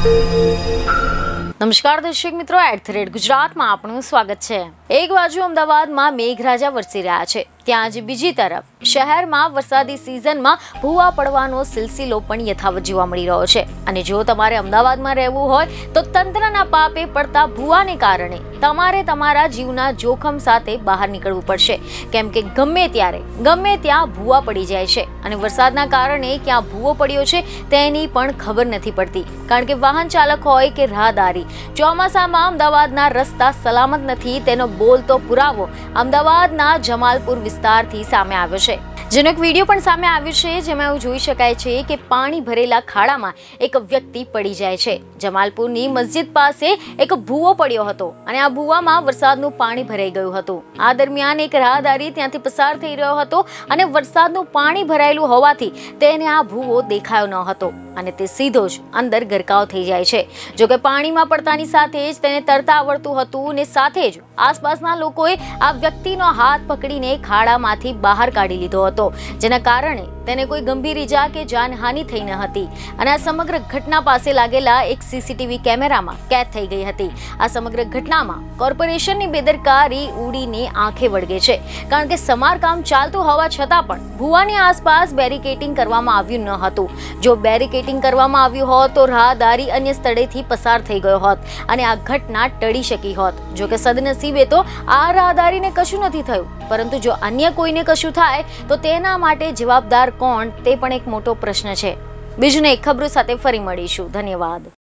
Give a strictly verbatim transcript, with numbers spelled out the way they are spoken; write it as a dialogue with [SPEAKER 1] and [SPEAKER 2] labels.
[SPEAKER 1] નમસ્કાર દર્શક મિત્રો, એટ ધ રેટ ગુજરાતમાં આપનું સ્વાગત છે। એક બાજુ અમદાવાદમાં મેઘરાજા વરસી રહ્યા છે, ત્યાં જ બીજી તરફ શહેરમાં વરસાદી સિઝનમાં ભૂવા પડવાનો સિલસિલો પણ યથાવત જોવા મળી રહ્યો છે। અને જો તમારે અમદાવાદમાં રહેવું હોય તો તંત્રના પાપે પડતા ભૂવાને કારણે તમારે તમારા જીવના જોખમ સાથે બહાર નીકળવું પડશે, કેમ કે ગમે ત્યારે ગમે ત્યાં ભૂવા પડી જાય છે અને વરસાદના કારણે ક્યાં ભૂવો પડ્યો છે તેની પણ ખબર નથી પડતી, કારણ કે વાહન ચાલક હોય કે રાહદારી, ચોમાસામાં અમદાવાદના રસ્તા સલામત નથી તેનો બોલતો પુરાવો અમદાવાદના જમાલપુર વિસ્તારથી સામે આવ્યો છે, જેનો એક વિડીયો પણ સામે આવ્યો છે, જેમાં એવું જોઈ શકાય છે કે પાણી ભરેલા ખાડામાં એક વ્યક્તિ પડી જાય છે। જમાલપુરની મસ્જિદ પાસે એક ભૂવો પડ્યો હતો અને આ ભૂવામાં વરસાદનું પાણી ભરાઈ ગયું હતું। આ દરમિયાન એક રાહદારી ત્યાંથી પસાર થઈ રહ્યો હતો અને વરસાદનું પાણી ભરાયેલું હોવાથી તેને આ ભૂવો દેખાયો ન હતો અને તે સીધો જ અંદર ગરકાવ થઈ જાય છે। જો કે પાણીમાં પડતાની સાથે જ તેને તરતા આવડતું હતું અને સાથે જ આસપાસના લોકોએ આ વ્યક્તિનો હાથ પકડીને ખાડામાંથી બહાર કાઢી લીધો હતો, જેના કારણે તેને કોઈ ગંભીર ઈજા કે જાનહાનિ થઈ ન હતી અને આ સમગ્ર ઘટના પાસે લાગેલા એક સીસીટીવી કેમેરામાં કેદ થઈ ગઈ હતી। આ સમગ્ર ઘટનામાં કોર્પોરેશનની બેદરકારી ઉડીને આંખે વળગે છે, કારણ કે સમારકામ ચાલતું હોવા છતાં પણ ભૂવાની આસપાસ બેરિકેડિંગ કરવામાં આવ્યું ન હતું। જો બેરિકેડિંગ કરવામાં આવ્યું હોત તો રાહદારી અન્ય સ્થળેથી પસાર થઈ ગયો હોત અને આ ઘટના ટળી શકી હોત। જો કે સદનસીબે તો આ રાહદારીને કશું નથી થયું, પરંતુ જો અન્ય કોઈને કશું થાય તો તેના માટે જવાબદાર કોણ તે પણ એક મોટો પ્રશ્ન છે। બીજું એક ખબરો સાથે ફરી મળીશું। ધન્યવાદ।